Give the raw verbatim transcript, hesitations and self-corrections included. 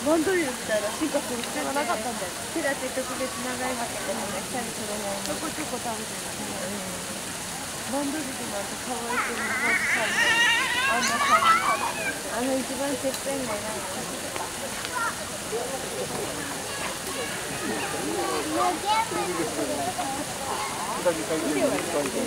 バンドリルみたいな進化する必要がなかったんだよ。手だけ特別長いわけでもね、二人それなりにちょこちょこ食べてる。バンドリルなんて可愛くもまず最後あんな可愛い。あの一番てっぺんがなんか。いや、ゲーム